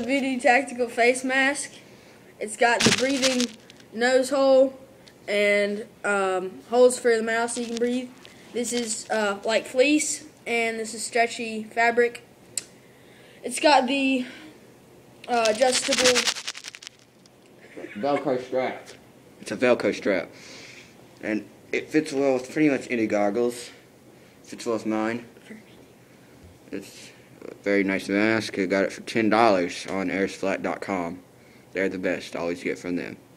Voodoo tactical face mask. It's got the breathing nose hole and holes for the mouth so you can breathe. This is like fleece, and this is stretchy fabric. It's got the adjustable Velcro strap. It's a Velcro strap, and it fits well with pretty much any goggles. Fits well with mine. It's a very nice mask. I got it for $10 on airsflat.com. They're the best. Always get from them.